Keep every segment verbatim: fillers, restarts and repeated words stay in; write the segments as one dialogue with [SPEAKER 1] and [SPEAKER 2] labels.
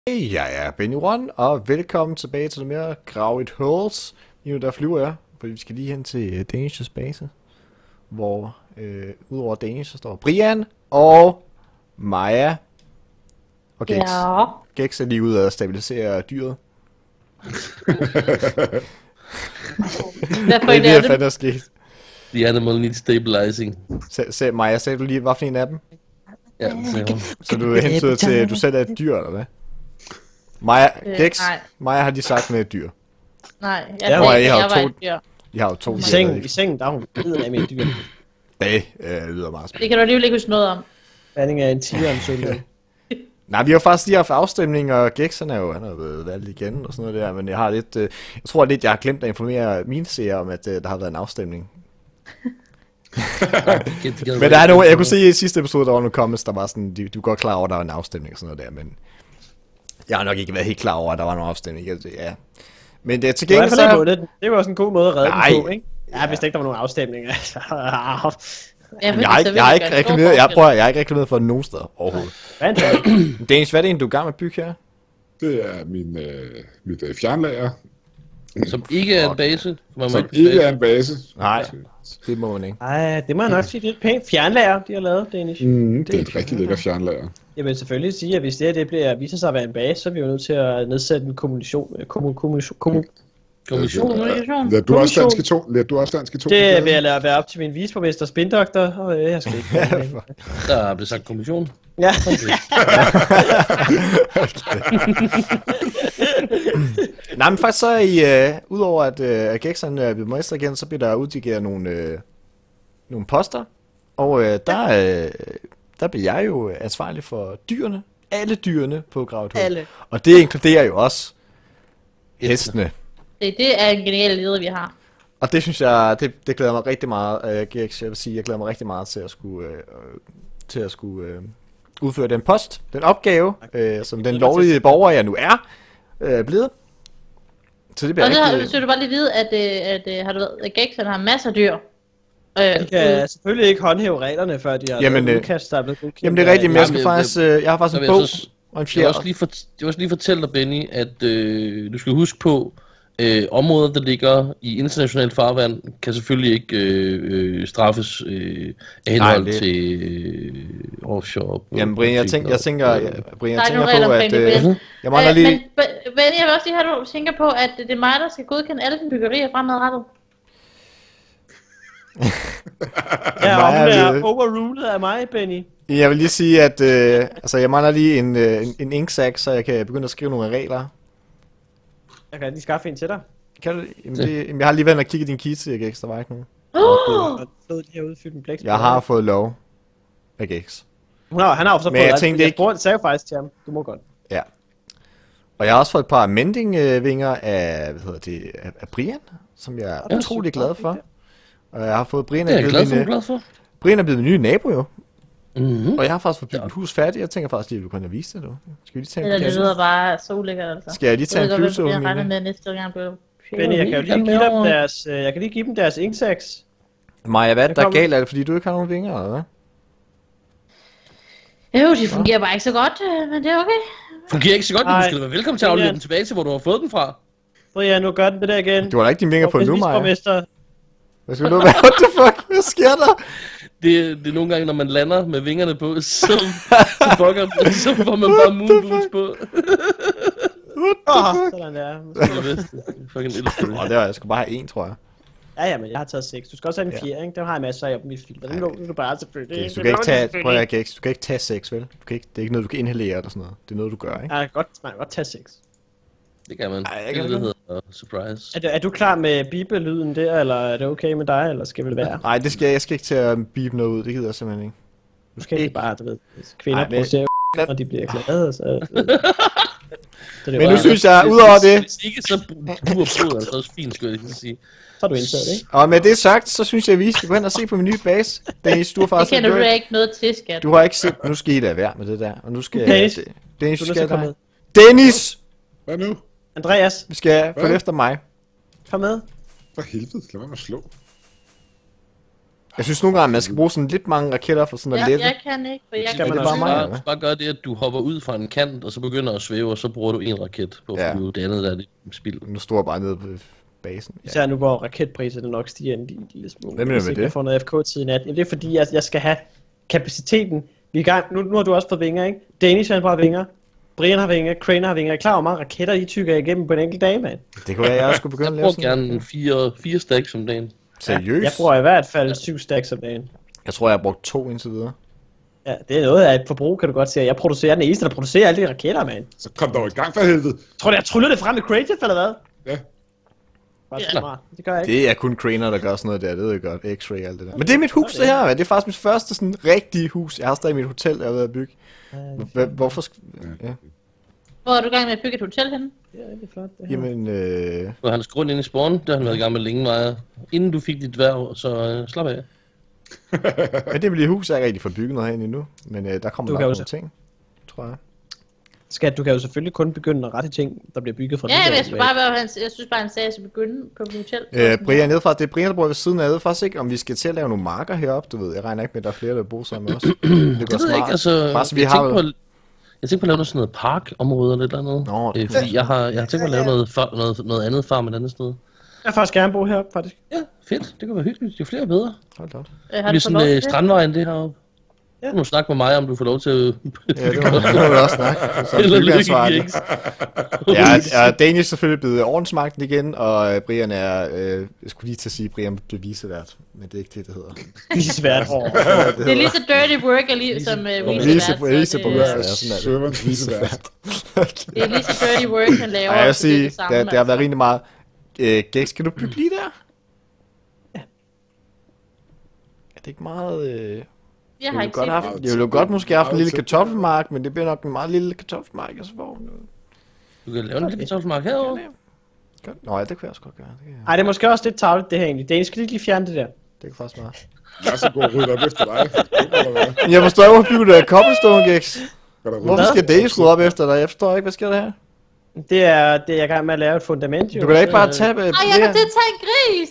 [SPEAKER 1] Hey, jeg er Benny One, og velkommen tilbage til noget mere Grav et Holes. Lige nu der flyver jeg, fordi vi skal lige hen til uh, Danish's base, hvor øh, udover Danish, så står Brian og Maja og Gex.
[SPEAKER 2] Ja.
[SPEAKER 1] Gex er lige ude at stabilisere dyret.
[SPEAKER 2] Hvad for
[SPEAKER 1] Det er
[SPEAKER 2] en
[SPEAKER 1] lige
[SPEAKER 2] er
[SPEAKER 1] at fandme
[SPEAKER 2] det?
[SPEAKER 1] sket.
[SPEAKER 3] The animal needs stabilizing.
[SPEAKER 1] Se, se, Maja, sagde du lige, hvad for en af dem?
[SPEAKER 3] Ja, det sagde hun.
[SPEAKER 1] Så du hentyder til, at du selv er et dyr, eller hvad? Maja,
[SPEAKER 2] Øh,
[SPEAKER 1] Gex,
[SPEAKER 2] nej.
[SPEAKER 1] Maja har de sagt med et dyr.
[SPEAKER 2] Nej, jeg
[SPEAKER 4] Ja,
[SPEAKER 2] ja,
[SPEAKER 1] hvor er I
[SPEAKER 2] ikke,
[SPEAKER 1] har
[SPEAKER 2] jeg
[SPEAKER 1] to-
[SPEAKER 2] var et dyr.
[SPEAKER 1] De har jo to
[SPEAKER 4] I
[SPEAKER 1] dyr.
[SPEAKER 4] sengen, i sengen, der er hun bedre af med et dyr.
[SPEAKER 1] Det øh, lyder meget
[SPEAKER 2] Det
[SPEAKER 1] spændende.
[SPEAKER 2] kan du alligevel ikke huske noget om.
[SPEAKER 4] Blanding af en tiger og en sølv.
[SPEAKER 1] Nej, vi har faktisk lige haft afstemning, og Gex han er jo han er blevet valgt igen og sådan noget der, men jeg har lidt, øh, jeg tror lidt, jeg har glemt at informere mine seere om, at øh, der har været en afstemning. Men der er nogle, jeg kunne se i sidste episode, der var nogle comments, der var sådan, de, du er godt klar over, at der var en afstemning og sådan noget der, men jeg har nok ikke været helt klar over, at der var en afstemning. Jeg, ja. Men det er til
[SPEAKER 4] Det var i
[SPEAKER 1] gengæld
[SPEAKER 4] hvert fald
[SPEAKER 1] så...
[SPEAKER 4] ikke det. Det var også en god måde at redde
[SPEAKER 1] Nej.
[SPEAKER 4] den på, ikke? Ja,
[SPEAKER 1] Ja.
[SPEAKER 4] hvis der ikke der var nogen afstemning. Altså.
[SPEAKER 2] Ja,
[SPEAKER 1] Jeg har, ikke, jeg har ikke reklameret, jeg, prøver, jeg har ikke reklameret for nogen steder overhovedet.
[SPEAKER 4] Fantastisk.
[SPEAKER 1] Danish, hvad er det egentlig, du er i gang med at bygge her?
[SPEAKER 5] Det er min, øh, mit øh, fjernlager,
[SPEAKER 3] Som ikke er en base. Man må
[SPEAKER 5] som
[SPEAKER 3] ikke
[SPEAKER 5] ikke er en base.
[SPEAKER 1] Nej, det må man ikke.
[SPEAKER 4] Ej, det må jeg nok sige, det er et pænt fjernlager, de har lavet, Danish.
[SPEAKER 5] Mm, det er
[SPEAKER 1] Det
[SPEAKER 5] et rigtig lækker fjernlager.
[SPEAKER 4] Jeg vil selvfølgelig sige, at hvis det her det bliver, viser sig at være en base, så er vi jo nødt til at nedsætte en kommunikation. Kommun, kommunikation, kommun.
[SPEAKER 3] Kommission.
[SPEAKER 2] Kommunikation.
[SPEAKER 5] Ja, du er også
[SPEAKER 4] Kommission.
[SPEAKER 5] dansk i to. Ja, du er også dansk i to.
[SPEAKER 4] Det vil jeg lade være op til min viceborgmester Spindoktor, og øh, jeg skal ikke.
[SPEAKER 3] Der blev sagt kommission.
[SPEAKER 4] Ja.
[SPEAKER 1] Nej, men faktisk så er I, øh, udover at øh, Gex han er blevet mester igen, så bliver der uddigeret nogle, øh, nogle poster. Og øh, der, øh, der bliver jeg jo ansvarlig for dyrene. Alle dyrene på Gravet Hul.
[SPEAKER 2] Alle.
[SPEAKER 1] Og det inkluderer jo også hestene.
[SPEAKER 2] Det, det er en genial leder, vi har.
[SPEAKER 1] Og det synes jeg, det, det glæder mig rigtig meget, øh, Gex. Jeg vil sige, jeg glæder mig rigtig meget til at skulle, øh, øh, til at skulle øh, udføre den post, den opgave, øh, som den lovlige borger, jeg nu er, øh, blevet. Så det bliver
[SPEAKER 2] Og så har-
[SPEAKER 1] rigtig...
[SPEAKER 2] så du bare lige vide, at, øh, at, at har du været, at Gex han har masser af dyr. Øh,
[SPEAKER 4] De kan selvfølgelig ikke håndhæve reglerne, før de har
[SPEAKER 1] Jamen,
[SPEAKER 4] lavet
[SPEAKER 1] øh,
[SPEAKER 4] udkast, der er blevet godkendt.
[SPEAKER 1] Jamen det er rigtigt, men jeg skal
[SPEAKER 3] Jamen,
[SPEAKER 1] faktisk, øh, jeg har faktisk
[SPEAKER 3] Så
[SPEAKER 1] en
[SPEAKER 3] vil
[SPEAKER 1] bog
[SPEAKER 3] jeg så-
[SPEAKER 1] og en
[SPEAKER 3] Jeg vil også
[SPEAKER 1] fjer.
[SPEAKER 3] lige, for, jeg vil også lige fortælle dig, Benny, at øh, du skal huske på, øh, områder, der ligger i internationalt farvand, kan selvfølgelig ikke øh, øh, straffes øh, af henhold
[SPEAKER 1] det-
[SPEAKER 3] til øh, offshore.
[SPEAKER 1] Jamen Brian, jeg tænker, jeg tænker, jeg, Brian, jeg
[SPEAKER 2] Der er nogle
[SPEAKER 1] tænker på,
[SPEAKER 2] regler
[SPEAKER 1] at
[SPEAKER 2] omkring det,
[SPEAKER 1] øh, jeg mangler
[SPEAKER 2] øh,
[SPEAKER 1] lige...
[SPEAKER 2] Men B- Benny, jeg vil også lige have, at du tænker på, at det er mig, der skal godkende alle dine byggerier fremadrettet.
[SPEAKER 4] Ja,
[SPEAKER 1] Mig
[SPEAKER 4] og hun
[SPEAKER 1] er
[SPEAKER 4] er
[SPEAKER 1] det-
[SPEAKER 4] overrulet af mig, Benny.
[SPEAKER 1] Jeg vil lige sige, at øh, altså, jeg mangler lige en, øh, en, en inksack, så jeg kan begynde at skrive nogle regler.
[SPEAKER 4] Jeg kan lige skaffe en til dig.
[SPEAKER 1] Kan du, jamen, det, jamen, jeg har lige været og kigget din key til Gex, der var ikke nogen.
[SPEAKER 2] Oh!
[SPEAKER 4] Og har fået de her udfyldt med blæk.
[SPEAKER 1] Jeg har fået lov af Gex.
[SPEAKER 4] Hun har, han har jo så
[SPEAKER 1] Men
[SPEAKER 4] fået
[SPEAKER 1] jeg
[SPEAKER 4] alt,
[SPEAKER 1] tænkte
[SPEAKER 4] jeg
[SPEAKER 1] ikke-
[SPEAKER 4] spurgte, sagde jo faktisk til ham, du må godt.
[SPEAKER 1] Ja. Og jeg har også fået et par mending-vinger af, hvad hedder det, af, af Brian, som jeg er
[SPEAKER 3] Ja,
[SPEAKER 1] utrolig glad for. Og jeg har fået Brian
[SPEAKER 3] Det er
[SPEAKER 1] er
[SPEAKER 3] jeg
[SPEAKER 1] blevet
[SPEAKER 3] glad for,
[SPEAKER 1] min,
[SPEAKER 3] du er glad for.
[SPEAKER 1] Brian er blevet min nye nabo jo.
[SPEAKER 3] Mm-hmm.
[SPEAKER 1] Og jeg har faktisk fået bygget
[SPEAKER 3] Ja.
[SPEAKER 1] et hus færdigt. Jeg tænker faktisk lige, at vi kunne have vist det nu. Skal vi lige tage
[SPEAKER 2] Eller
[SPEAKER 1] en
[SPEAKER 2] det
[SPEAKER 1] pause?
[SPEAKER 2] lyder bare så ulækkert, altså.
[SPEAKER 1] Skal jeg lige tage
[SPEAKER 2] Jeg
[SPEAKER 1] en
[SPEAKER 2] ved
[SPEAKER 1] pause?
[SPEAKER 2] godt, hvad jeg regner
[SPEAKER 1] Mine?
[SPEAKER 2] med næste gang, bliver
[SPEAKER 4] Benny, jeg kan jo lige
[SPEAKER 3] Jamen,
[SPEAKER 4] give dem
[SPEAKER 3] jeg-
[SPEAKER 4] deres, øh, jeg kan lige give dem deres inksaks.
[SPEAKER 1] Maja, hvad er det, der er
[SPEAKER 4] Jeg kommer-
[SPEAKER 1] galt? Er det fordi, du ikke har nogen vinger, eller hvad?
[SPEAKER 2] Jo, de fungerer bare ikke så godt, øh, men det er okay.
[SPEAKER 3] Fungerer ikke så godt, men du
[SPEAKER 4] Nej.
[SPEAKER 3] skal da være velkommen til at aflevere den tilbage til, hvor du har fået den fra.
[SPEAKER 4] Brian, nu gør den det der igen.
[SPEAKER 1] Du har da ikke dine vinger på nu, Maja.
[SPEAKER 4] Viceborgmester.
[SPEAKER 1] Hvad skal du nu? What the fuck? Hvad sker der?
[SPEAKER 3] Det, det er nogle gange, når man lander med vingerne på, så, så, fucker, så får man bare moonboots på.
[SPEAKER 4] Åh, sådan der.
[SPEAKER 3] Det er det bedste. Jeg fucking elsker det.
[SPEAKER 1] Åh, det var, jeg skulle bare have en, tror jeg.
[SPEAKER 4] Ja, ja, men jeg har taget seks. Du skal også have en
[SPEAKER 1] Ja.
[SPEAKER 4] fjerde, ikke? Dem har jeg masser af på mit filter. Den lå du bare selvfølgelig.
[SPEAKER 1] Okay, så du
[SPEAKER 4] Den
[SPEAKER 1] kan ikke
[SPEAKER 4] lå
[SPEAKER 1] tage,
[SPEAKER 4] selvfølgelig.
[SPEAKER 1] prøv at Gex, du kan ikke tage sex, vel? Du kan ikke, det er ikke noget, du kan inhalere eller sådan noget. Det er noget, du gør, ikke?
[SPEAKER 4] Ja, godt, man kan godt tage seks.
[SPEAKER 3] Det kan man.
[SPEAKER 1] Ej, jeg
[SPEAKER 3] Det
[SPEAKER 1] kan
[SPEAKER 3] er det,
[SPEAKER 1] ikke.
[SPEAKER 3] der hedder surprise.
[SPEAKER 4] Er, du- er du klar med bibelyden der, eller er det okay med dig, eller skal vi være?
[SPEAKER 1] Nej, det skal jeg, jeg skal ikke til at beep noget ud. Det gider jeg simpelthen ikke.
[SPEAKER 4] Du skal ikke bare, du ved, kvinder
[SPEAKER 1] Ej, men-
[SPEAKER 4] producerer jo, når de bliver glade, så... så det er
[SPEAKER 1] Men nu
[SPEAKER 4] bare-
[SPEAKER 1] synes jeg, udover det,
[SPEAKER 3] Hvis ikke, så duer blodet altså også fint, skulle jeg lige sige.
[SPEAKER 4] Så har du indtaget det, ikke?
[SPEAKER 1] og med det sagt, så synes jeg, at vi skal gå hen og se på min nye base. Dennis, du har
[SPEAKER 2] Det
[SPEAKER 1] faktisk...
[SPEAKER 2] kender
[SPEAKER 1] du,
[SPEAKER 2] du da ikke noget til, skat.
[SPEAKER 1] du har ikke set... Nu skal I lade være med det der. Og nu skal
[SPEAKER 4] Dennis.
[SPEAKER 1] jeg... Dennis,
[SPEAKER 4] Du
[SPEAKER 1] du
[SPEAKER 4] er nødt til
[SPEAKER 1] skal
[SPEAKER 4] at komme
[SPEAKER 1] dig.
[SPEAKER 4] med.
[SPEAKER 1] Dennis!
[SPEAKER 5] Hvad nu?
[SPEAKER 4] Andreas,
[SPEAKER 1] Vi skal følge
[SPEAKER 5] Hvad?
[SPEAKER 1] efter mig.
[SPEAKER 4] kom med.
[SPEAKER 5] For helvede, lad være med at slå.
[SPEAKER 1] Jeg synes nogle gange, man skal bruge sådan lidt mange raketter for sådan at
[SPEAKER 2] Ja,
[SPEAKER 1] lette.
[SPEAKER 2] jeg kan ikke, for jeg
[SPEAKER 4] Skal
[SPEAKER 2] kan
[SPEAKER 1] Ja,
[SPEAKER 4] man
[SPEAKER 1] det er
[SPEAKER 4] også
[SPEAKER 1] bare mig,
[SPEAKER 3] bare,
[SPEAKER 1] eller hvad?
[SPEAKER 3] bare gør det, at du hopper ud fra en kant, og så begynder at svæve, og så bruger du en raket på
[SPEAKER 1] Ja.
[SPEAKER 3] at flyve. Det andet der er det spild.
[SPEAKER 1] Nu står jeg bare nede på basen. Ja.
[SPEAKER 4] Især nu, hvor raketpriserne nok stiger en lille, lille smule.
[SPEAKER 1] Hvad mener du
[SPEAKER 4] Hvis
[SPEAKER 1] med
[SPEAKER 4] ikke
[SPEAKER 1] det?
[SPEAKER 4] Jeg får noget F K-tid i nat. Jamen, det er fordi, jeg, jeg skal have kapaciteten. Vi er i gang. Nu, nu har du også fået vinger, ikke? Danish har vinger. Brian har vinger. Crane har vinger. Jeg er klar, hvor mange raketter I tykker igennem på en enkelt dag, mand.
[SPEAKER 1] Det kunne være, at jeg også skulle begynde
[SPEAKER 3] Jeg
[SPEAKER 1] at lave
[SPEAKER 3] bruger
[SPEAKER 1] sådan.
[SPEAKER 3] gerne fire, fire stacks om dagen.
[SPEAKER 1] Seriøst?
[SPEAKER 4] Jeg bruger i hvert fald syv stacks om dagen.
[SPEAKER 1] Jeg tror, jeg har brugt to indtil videre.
[SPEAKER 4] Ja, det er noget af et forbrug, kan du godt sige. Jeg producerer den eneste, der producerer alle de raketter, mand.
[SPEAKER 5] Så kom dog i gang for helvede.
[SPEAKER 4] Tror du, jeg tryller det frem med Creative, eller hvad?
[SPEAKER 5] Ja.
[SPEAKER 4] Bare
[SPEAKER 2] Ja.
[SPEAKER 4] smart. Det gør jeg ikke.
[SPEAKER 1] Det er kun Craner, der gør sådan noget der, det ved jeg godt. X-ray og alt det der. Men det er mit hus, det her. Det er faktisk mit første sådan rigtige hus. Jeg har stadig mit hotel, jeg er ved at bygge. H- Hvorfor skal... Ja.
[SPEAKER 2] Hvor er du i gang med at bygge et hotel henne?
[SPEAKER 4] Det er rigtig flot, det her.
[SPEAKER 1] Jamen, øh...
[SPEAKER 3] Og hans grund ind i spawn, det har han været i gang med længe, Maja. Inden du fik dit dværg, så øh, slap af.
[SPEAKER 1] Men det bliver hus, jeg har ikke rigtig fået bygget noget herinde endnu. Men øh, der kommer
[SPEAKER 4] Du
[SPEAKER 1] nok
[SPEAKER 4] kan jo
[SPEAKER 1] nogle
[SPEAKER 4] så-
[SPEAKER 1] ting, tror jeg.
[SPEAKER 4] Skat, du kan jo selvfølgelig kun begynde at rette ting, der bliver bygget fra
[SPEAKER 2] Ja,
[SPEAKER 4] dit
[SPEAKER 2] men
[SPEAKER 4] af,
[SPEAKER 2] jeg, skulle bare være, hans, jeg synes bare, han sagde, at jeg skulle begynde på mit hotel.
[SPEAKER 1] Øh, Brian, nede fra, det er Brian, der bor ved siden af. Jeg ved faktisk ikke, om vi skal til at lave nogle marker heroppe, du ved. Jeg regner ikke med, at der er flere, der bor sammen med os. Det går
[SPEAKER 3] Det ved jeg
[SPEAKER 1] smart.
[SPEAKER 3] ikke, altså...
[SPEAKER 1] Bare så vi
[SPEAKER 3] jeg
[SPEAKER 1] har...
[SPEAKER 3] tænkte på, at- jeg tænkte på at lave noget sådan noget parkområde eller et eller andet.
[SPEAKER 1] Nå, det
[SPEAKER 3] øh, fordi jeg har, jeg har tænkt på at lave noget, far, noget, noget andet farm et andet sted.
[SPEAKER 4] Jeg vil faktisk gerne bo heroppe, faktisk.
[SPEAKER 3] Ja, fedt. Det kunne være hyggeligt. Jo flere, jo bedre.
[SPEAKER 1] Hold da op.
[SPEAKER 2] Øh, har
[SPEAKER 3] Det er
[SPEAKER 2] du fået
[SPEAKER 3] sådan
[SPEAKER 2] lov til
[SPEAKER 3] øh,
[SPEAKER 2] det?
[SPEAKER 3] strandvejen, det heroppe.
[SPEAKER 4] Ja.
[SPEAKER 3] Du må snakke med mig, om du får lov til at...
[SPEAKER 1] Ja, det må det må du også snakke. Så
[SPEAKER 3] Eller
[SPEAKER 1] byggeansvarlig.
[SPEAKER 3] lykke,
[SPEAKER 1] Ja, er Danish selvfølgelig blevet ordensmagten igen, og øh, Brian er, øh, jeg skulle lige til at sige, Brian bliver visevært, men det er ikke det, det hedder.
[SPEAKER 4] Det er svært.
[SPEAKER 2] Det er lige så dirty work lige, som uh,
[SPEAKER 1] Vise-
[SPEAKER 2] visevært.
[SPEAKER 1] vise-
[SPEAKER 2] så det,
[SPEAKER 1] borgmester.
[SPEAKER 2] øh,
[SPEAKER 1] Ja, sådan er det.
[SPEAKER 5] Serverens visevært.
[SPEAKER 2] det er lige så dirty work, han laver.
[SPEAKER 1] Ej, jeg vil
[SPEAKER 2] så det er
[SPEAKER 1] sige,
[SPEAKER 2] det samme,
[SPEAKER 1] det, det har været
[SPEAKER 2] altså.
[SPEAKER 1] rimelig meget. Øh, Gex, skal du bygge lige der?
[SPEAKER 4] Ja.
[SPEAKER 1] Er det ikke meget... Øh...
[SPEAKER 2] Jeg
[SPEAKER 1] Jeg
[SPEAKER 2] har
[SPEAKER 1] ville
[SPEAKER 2] ikke
[SPEAKER 1] godt
[SPEAKER 2] set
[SPEAKER 1] have
[SPEAKER 2] det.
[SPEAKER 1] haft, jeg ville jo godt måske have haft en lille
[SPEAKER 5] Meget tæt.
[SPEAKER 1] kartoffelmark, men det bliver nok en meget lille kartoffelmark, altså hvor...
[SPEAKER 3] Du kan lave en lille kartoffelmark herovre.
[SPEAKER 1] Godt. Nå ja, det kunne jeg også godt gøre. Det kan,
[SPEAKER 4] Ej, det er måske også lidt tavligt, det her egentlig. Danish, skal de ikke lige fjerne det der?
[SPEAKER 1] det kan faktisk meget.
[SPEAKER 5] Jeg skal gå og rydde op efter dig. Eller hvad?
[SPEAKER 1] Jeg forstår ikke, hvorfor bygger du der cobblestone, Gex?
[SPEAKER 5] Skal der rydde
[SPEAKER 1] Hvorfor
[SPEAKER 5] op?
[SPEAKER 1] skal det rydde op efter dig? Jeg forstår ikke, hvad sker der her?
[SPEAKER 4] Det er, det er jeg er i gang med at lave et fundament, jo.
[SPEAKER 1] Du kan da ikke bare
[SPEAKER 4] Øh,
[SPEAKER 1] tage... Øh,
[SPEAKER 2] Ej, jeg kan til at tage en gris!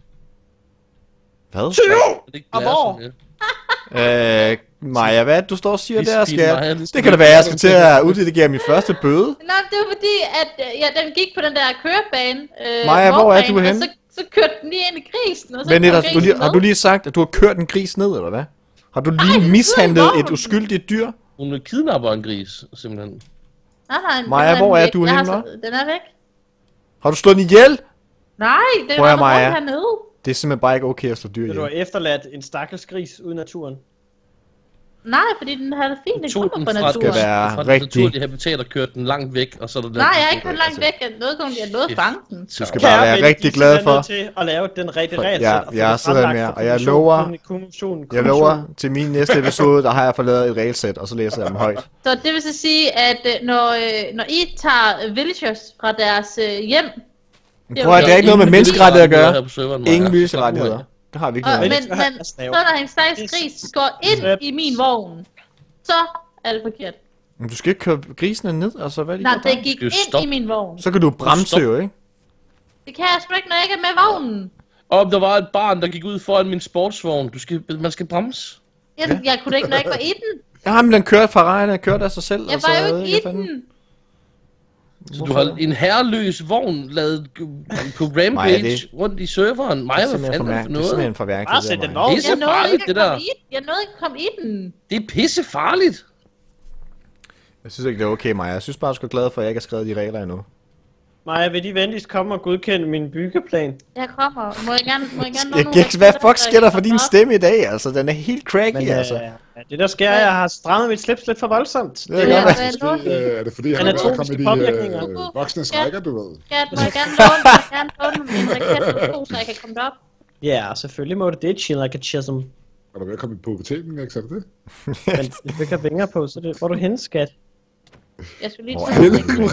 [SPEAKER 1] Hvad?
[SPEAKER 3] Det er ikke
[SPEAKER 4] Og
[SPEAKER 3] glas,
[SPEAKER 4] hvor?
[SPEAKER 3] ja.
[SPEAKER 1] Øh, Maja, hvad er det, du står og siger
[SPEAKER 3] Vis
[SPEAKER 1] der,
[SPEAKER 3] din Maja,
[SPEAKER 1] skat?
[SPEAKER 3] det skal
[SPEAKER 1] Det kan da
[SPEAKER 3] vi-
[SPEAKER 1] være, at jeg skal til at uddelegere min første bøde.
[SPEAKER 2] Nej, det var fordi, at øh, ja, den gik på den der kørebane. Øh,
[SPEAKER 1] Maja, hvor er
[SPEAKER 2] vognbane,
[SPEAKER 1] du henne?
[SPEAKER 2] Og så, så kørte den lige ind i grisen, og så
[SPEAKER 1] Men
[SPEAKER 2] kom
[SPEAKER 1] ellers, du
[SPEAKER 2] grisen
[SPEAKER 1] lige, har
[SPEAKER 2] med.
[SPEAKER 1] du lige sagt, at du har kørt en gris ned, eller hvad? Har du
[SPEAKER 2] Ej,
[SPEAKER 1] lige
[SPEAKER 2] den
[SPEAKER 1] mishandlet
[SPEAKER 2] sidder i
[SPEAKER 1] et
[SPEAKER 2] vognen.
[SPEAKER 1] uskyldigt dyr?
[SPEAKER 3] Hun vil kidnapper en gris, simpelthen.
[SPEAKER 2] Nej, nej, den
[SPEAKER 1] Maja, hvor
[SPEAKER 2] væk.
[SPEAKER 1] er du
[SPEAKER 2] Jeg har
[SPEAKER 1] henne,
[SPEAKER 2] så- Den er væk.
[SPEAKER 1] Har du slået den ihjel?
[SPEAKER 2] Nej, det
[SPEAKER 1] Prøv
[SPEAKER 2] var
[SPEAKER 1] at, Maja.
[SPEAKER 2] rundt hernede.
[SPEAKER 1] Det er simpelthen bare ikke okay at slå dyr
[SPEAKER 4] Så du har
[SPEAKER 1] ihjel.
[SPEAKER 4] efterladt en stakkels gris ude i naturen.
[SPEAKER 2] Nej, fordi den havde det fint, den
[SPEAKER 3] Tog
[SPEAKER 2] kommer
[SPEAKER 3] den
[SPEAKER 2] fra
[SPEAKER 3] fra,
[SPEAKER 1] Skal
[SPEAKER 2] naturen.
[SPEAKER 1] være
[SPEAKER 3] fra det
[SPEAKER 1] rigtig-
[SPEAKER 3] naturlige habitat og kørte den langt væk, og så er der den.
[SPEAKER 2] Nej, jeg er ikke kørt langt
[SPEAKER 1] Altså-
[SPEAKER 2] væk. Jeg nåede kun, jeg nåede at fange den.
[SPEAKER 1] Du skal bare være rigtig glad for.
[SPEAKER 4] Jeg er til at lave den rigtige regelsæt.
[SPEAKER 1] Ja,
[SPEAKER 4] og få
[SPEAKER 1] jeg
[SPEAKER 4] det
[SPEAKER 1] sidder
[SPEAKER 4] fremlagt
[SPEAKER 1] med,
[SPEAKER 4] for
[SPEAKER 1] og jeg
[SPEAKER 4] kommission,
[SPEAKER 1] lover-
[SPEAKER 4] kommission, kommission,
[SPEAKER 1] Jeg lover, til min næste episode, der har jeg fået lavet et regelsæt, og så læser jeg dem højt.
[SPEAKER 2] Så det vil så sige, at øh, når, øh, når I tager villagers fra deres øh, hjem,
[SPEAKER 1] Men prøv at det er ikke noget med menneskerettigheder at gøre.
[SPEAKER 3] Her på serveren, Maja.
[SPEAKER 1] Ingen menneskerettigheder. Det har vi ikke
[SPEAKER 2] og,
[SPEAKER 1] noget
[SPEAKER 2] men,
[SPEAKER 1] af.
[SPEAKER 2] men
[SPEAKER 4] Jeg
[SPEAKER 2] så
[SPEAKER 4] snaver.
[SPEAKER 2] når en stakkels gris går ind i min vogn, så er det forkert.
[SPEAKER 1] Men du skal ikke køre grisene ned, altså hvad er de
[SPEAKER 2] Nej,
[SPEAKER 1] gør
[SPEAKER 2] det
[SPEAKER 1] der?
[SPEAKER 2] gik
[SPEAKER 3] Skal du
[SPEAKER 2] ind
[SPEAKER 3] stoppe?
[SPEAKER 2] i min vogn.
[SPEAKER 1] Så kan du bremse
[SPEAKER 3] Stop.
[SPEAKER 1] jo, ikke?
[SPEAKER 2] Det kan jeg sgu ikke, når jeg ikke er med vognen.
[SPEAKER 3] Og der var et barn, der gik ud foran min sportsvogn. Du skal, man skal bremse.
[SPEAKER 2] Jeg, jeg kunne da ikke, når jeg ikke var i den.
[SPEAKER 1] Ja, men den kørte fra rejen, den kørte af sig selv.
[SPEAKER 2] Jeg
[SPEAKER 1] altså,
[SPEAKER 2] var jo
[SPEAKER 1] ved
[SPEAKER 2] ikke i
[SPEAKER 1] hvad fanden.
[SPEAKER 2] den.
[SPEAKER 3] Så du har en herreløs vogn lavet på Rampage
[SPEAKER 1] Maja, det-
[SPEAKER 3] rundt i serveren.
[SPEAKER 1] Det
[SPEAKER 3] Maja,
[SPEAKER 1] er
[SPEAKER 3] hvad
[SPEAKER 1] simpelthen for
[SPEAKER 3] fanden er det
[SPEAKER 1] mærkeligt.
[SPEAKER 3] for
[SPEAKER 1] Det er
[SPEAKER 3] noget?
[SPEAKER 1] simpelthen for mærkeligt.
[SPEAKER 4] Bare
[SPEAKER 1] det
[SPEAKER 4] sæt
[SPEAKER 1] der,
[SPEAKER 4] den
[SPEAKER 1] Maja.
[SPEAKER 4] over.
[SPEAKER 3] Det er så
[SPEAKER 2] Jeg nåede
[SPEAKER 3] farligt,
[SPEAKER 2] ikke
[SPEAKER 3] det
[SPEAKER 2] at
[SPEAKER 3] der.
[SPEAKER 2] komme i den. Jeg nåede ikke at komme i den.
[SPEAKER 3] Det er pisse farligt.
[SPEAKER 1] Jeg synes ikke, det er okay, Maja. Jeg synes bare, du skal være glad for, at jeg ikke har skrevet de regler endnu.
[SPEAKER 4] Maja, vil de venligst komme og godkende min byggeplan?
[SPEAKER 2] Jeg kommer. Må jeg gerne, må jeg gerne nå
[SPEAKER 1] Jeg
[SPEAKER 2] nogle
[SPEAKER 1] gik, hvad
[SPEAKER 2] raketter,
[SPEAKER 1] fuck sker der for din
[SPEAKER 2] Nå.
[SPEAKER 1] stemme i dag, altså? Den er helt cracky,
[SPEAKER 4] Men
[SPEAKER 1] altså.
[SPEAKER 4] øh, ja, det der sker, jeg har strammet mit slips lidt for voldsomt.
[SPEAKER 1] Det er
[SPEAKER 2] Ja,
[SPEAKER 1] godt,
[SPEAKER 2] hvad
[SPEAKER 1] at-
[SPEAKER 2] er
[SPEAKER 5] Måske,
[SPEAKER 2] det?
[SPEAKER 5] øh, er det fordi, han er ved at
[SPEAKER 4] Anatomiske
[SPEAKER 5] komme i de
[SPEAKER 4] påvirkninger.
[SPEAKER 5] øh, voksnes
[SPEAKER 2] Ja.
[SPEAKER 5] rækker, du ved?
[SPEAKER 2] Skat, må jeg gerne låne, må jeg gerne låne en raket eller to, så jeg kan komme derop?
[SPEAKER 4] Ja, selvfølgelig må det det, chill like a chism.
[SPEAKER 5] Er du ved at komme i puberteten, ikke? Så er det det?
[SPEAKER 4] Men hvis du ikke har vinger på, så er det, hvor er du henne, skat?
[SPEAKER 2] Jeg skulle lige
[SPEAKER 1] Hvor
[SPEAKER 2] tage
[SPEAKER 1] er
[SPEAKER 2] en
[SPEAKER 1] det,
[SPEAKER 2] ting.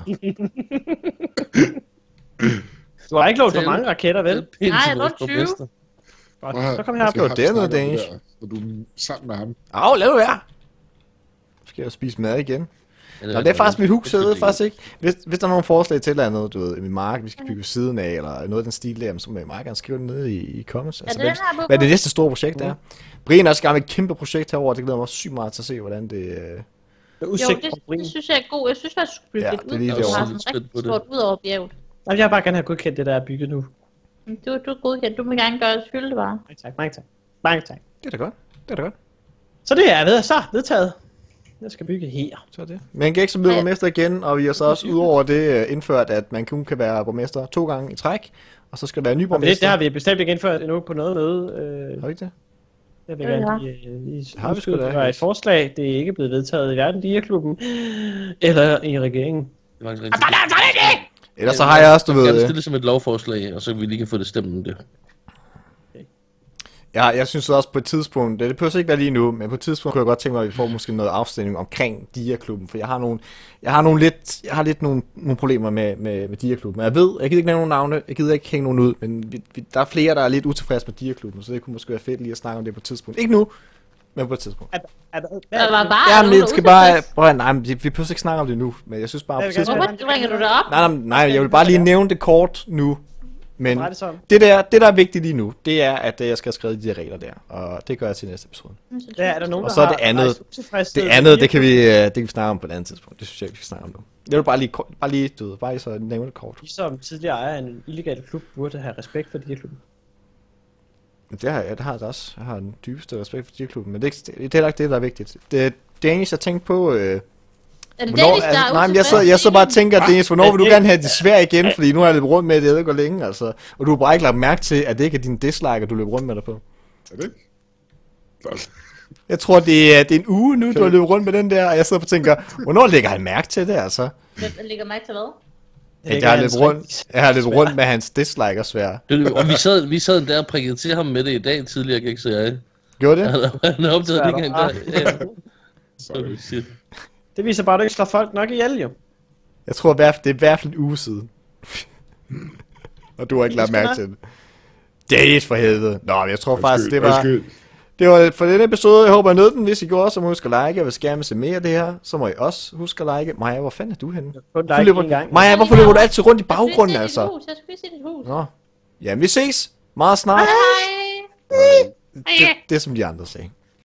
[SPEAKER 1] altså?
[SPEAKER 4] Du har ikke lånt for
[SPEAKER 3] Selv-
[SPEAKER 4] mange raketter, vel?
[SPEAKER 3] Pind
[SPEAKER 2] Nej,
[SPEAKER 3] til
[SPEAKER 2] jeg
[SPEAKER 3] vores
[SPEAKER 2] lånte tyve.
[SPEAKER 3] borgmester.
[SPEAKER 4] Godt,
[SPEAKER 5] Prøv at høre,
[SPEAKER 4] så kom jeg
[SPEAKER 1] skal
[SPEAKER 4] op.
[SPEAKER 1] jo dernede, Danish.
[SPEAKER 5] Så du er sammen med ham.
[SPEAKER 1] Au, lad nu være. Så skal jeg spise mad igen. Nå, det er faktisk mit hus, jeg ved faktisk ikke. Hvis, hvis der er nogle forslag til eller andet, du ved, i min mark, vi skal bygge ved siden af, eller noget af den stil der, så må jeg meget gerne skrive det ned i, i comments. Altså,
[SPEAKER 2] det
[SPEAKER 1] hvad,
[SPEAKER 2] den her
[SPEAKER 1] hvad er det næste store projekt er? Brian er også i gang med et kæmpe projekt herover, det glæder mig også sygt meget til at se, hvordan det... Øh...
[SPEAKER 4] Med
[SPEAKER 2] Jo,
[SPEAKER 4] udsigt
[SPEAKER 2] det,
[SPEAKER 4] på Brian.
[SPEAKER 2] det synes jeg er god. Jeg synes faktisk, du skulle bygge
[SPEAKER 1] Ja,
[SPEAKER 2] lidt
[SPEAKER 1] det er
[SPEAKER 2] ud.
[SPEAKER 1] lige
[SPEAKER 2] Du
[SPEAKER 1] det,
[SPEAKER 2] har
[SPEAKER 1] jeg
[SPEAKER 2] sådan
[SPEAKER 3] var
[SPEAKER 2] rigtig
[SPEAKER 3] på det.
[SPEAKER 2] stort ud over bjerget.
[SPEAKER 4] Jamen, jeg vil bare gerne have godkendt det, der er bygget nu.
[SPEAKER 2] Du, du er godkendt. Du må gerne gøre det fylde bare.
[SPEAKER 4] Mange tak, mange tak. Mange tak.
[SPEAKER 1] Det er da godt, det er da godt.
[SPEAKER 4] Så det er ved, så vedtaget. Jeg skal bygge her.
[SPEAKER 1] Så er det. Men Gex som bliver borgmester igen, og vi har så også udover det øh, indført, at man kun kan være borgmester to gange i træk, og så skal der være en ny
[SPEAKER 4] Men det,
[SPEAKER 1] borgmester.
[SPEAKER 4] det har vi bestemt ikke indført endnu på noget møde. Øh,
[SPEAKER 1] Har vi ikke det?
[SPEAKER 4] jeg vil
[SPEAKER 2] Ja,
[SPEAKER 4] gerne
[SPEAKER 2] ja.
[SPEAKER 4] lige, øh, lige
[SPEAKER 1] har vi sgu
[SPEAKER 4] udskyde,
[SPEAKER 1] da.
[SPEAKER 4] det var et forslag. Det er ikke blevet vedtaget i hverken Dia-klubben eller i regeringen.
[SPEAKER 3] Det var faktisk rigtig.
[SPEAKER 1] Ellers så har jeg også, du
[SPEAKER 3] Jeg vil
[SPEAKER 1] ved...
[SPEAKER 3] gerne
[SPEAKER 1] øh,
[SPEAKER 3] stille det som et lovforslag, og så kan vi lige kan få det stemt om det.
[SPEAKER 1] Ja, jeg synes også på et tidspunkt, det behøver ikke være lige nu, men på et tidspunkt kunne jeg godt tænke mig, at vi får måske noget afstemning omkring Dia-klubben, for jeg har nogle, jeg har nogle lidt, jeg har lidt nogle, nogle problemer med, med, med Dia-klubben. Jeg ved, jeg gider ikke nævne nogen navne, jeg gider ikke hænge nogen ud, men vi, vi, der er flere, der er lidt utilfredse med Dia-klubben, så det kunne måske være fedt lige at snakke om det på et tidspunkt. Ikke nu, men på et tidspunkt.
[SPEAKER 4] Er, er, der,
[SPEAKER 2] Der var bare
[SPEAKER 1] Ja, men
[SPEAKER 2] nogen,
[SPEAKER 1] det
[SPEAKER 2] der
[SPEAKER 1] skal
[SPEAKER 2] var
[SPEAKER 1] bare,
[SPEAKER 2] utilfreds.
[SPEAKER 1] prøv at, nej, men vi vi behøver ikke snakke om det nu, men jeg synes bare på
[SPEAKER 4] Jeg
[SPEAKER 1] et
[SPEAKER 4] vil gerne-
[SPEAKER 1] tidspunkt.
[SPEAKER 2] Hvorfor ringer du det op?
[SPEAKER 1] Nej, nej, nej, jeg vil bare lige nævne det kort nu, men
[SPEAKER 4] Hvad er det så?
[SPEAKER 1] det der, det der er vigtigt lige nu, det er, at jeg skal have skrevet de der regler der, og det gør jeg til næste episode.
[SPEAKER 4] Ja, er der nogen,
[SPEAKER 1] Og
[SPEAKER 4] der
[SPEAKER 1] så er
[SPEAKER 4] har
[SPEAKER 1] det andet-
[SPEAKER 4] rejst utilfredshed
[SPEAKER 1] Det
[SPEAKER 4] med
[SPEAKER 1] andet, det kan
[SPEAKER 4] Dia-klubben?
[SPEAKER 1] vi, øh, det kan vi snakke om på et andet tidspunkt. Det synes jeg ikke, vi skal snakke om nu. Jeg vil bare lige, kort- bare lige, du ved, bare lige så nævne det kort.
[SPEAKER 4] Vi som tidligere ejer af en illegal klub burde have respekt for Dia-klubben.
[SPEAKER 1] Men det har jeg, det har jeg da også. Jeg har den dybeste respekt for Dia-klubben, men det, er ikke- det er heller ikke det, der er vigtigt. Det er Danish, jeg tænkte på, øh,
[SPEAKER 2] Er det
[SPEAKER 1] hvornår,
[SPEAKER 2] Dennis, der
[SPEAKER 1] altså,
[SPEAKER 2] er
[SPEAKER 1] nej, men jeg sidder,
[SPEAKER 2] utilfreds?
[SPEAKER 1] jeg sidder bare og tænker, Danish, hvornår vil du
[SPEAKER 4] det-
[SPEAKER 1] gerne have det svært igen, fordi nu har jeg løbet rundt med det, jeg ved ikke hvor længe, altså. Og du har bare ikke lagt mærke til, at det ikke er dine dislikes, du løber rundt med dig på.
[SPEAKER 5] Er det ikke? Godt.
[SPEAKER 1] Jeg tror, det er, det er en uge nu, du har løbet rundt med den der, og jeg sidder og tænker, hvornår lægger han mærke til det, altså?
[SPEAKER 2] Hvem lægger mærke til hvad?
[SPEAKER 1] At jeg har løbet rundt, jeg har løbet rundt med hans dislike og svær.
[SPEAKER 3] Det, og vi sad, vi sad der og prikkede til ham med det i dag tidligere, ikke så jeg.
[SPEAKER 1] Gjorde det?
[SPEAKER 3] Han han har optaget det ikke engang der. Ja.
[SPEAKER 5] Sorry.
[SPEAKER 3] Shit.
[SPEAKER 4] Det viser bare, at du ikke slår folk nok ihjel, jo.
[SPEAKER 1] Jeg tror, i hvert fald- det er i hvert fald en uge siden. Og du har ikke lagt mærke til det. Days for helvede. Nå, men jeg tror faktisk, det var,
[SPEAKER 5] Undskyld.
[SPEAKER 1] det var for den episode. Jeg håber, jeg nød den. Hvis I gjorde, så må I huske at like. Og hvis I gerne vil se mere af det her, så må I også huske at like. Maja, hvor fanden er du henne?
[SPEAKER 4] Kun
[SPEAKER 1] Hvorfor
[SPEAKER 4] dig
[SPEAKER 1] løber-
[SPEAKER 4] en gang.
[SPEAKER 1] Maja, hvorfor løber du altid rundt i
[SPEAKER 2] Jeg skulle
[SPEAKER 1] baggrunden,
[SPEAKER 2] lige se
[SPEAKER 1] altså?
[SPEAKER 2] dit hus. Jeg skulle lige se dit hus.
[SPEAKER 1] Nå. Jamen, vi ses meget snart.
[SPEAKER 2] Hej.
[SPEAKER 1] Det, det er som de andre sagde.